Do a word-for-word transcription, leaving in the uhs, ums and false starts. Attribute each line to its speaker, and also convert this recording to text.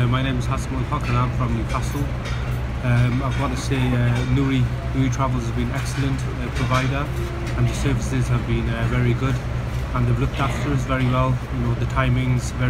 Speaker 1: my name is Hajii and I'm from Newcastle. Um, I've got to say uh, Nuri, Nuri Travels has been excellent uh, provider, and the services have been uh, very good, and they've looked after us very well. You know, the timings very